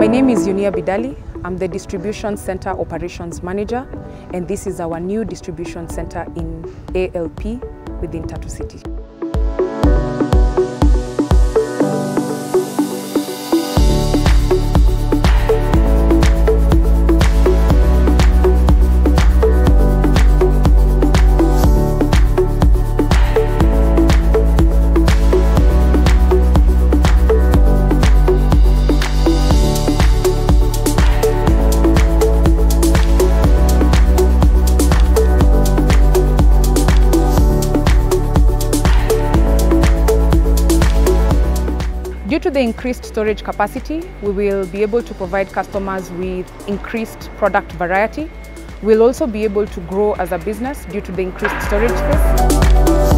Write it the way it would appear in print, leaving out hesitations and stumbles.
My name is Yunia Bidali. I'm the Distribution Center Operations Manager, and this is our new distribution center in ALP within Tatu City. Due to the increased storage capacity, we will be able to provide customers with increased product variety. We'll also be able to grow as a business due to the increased storage space.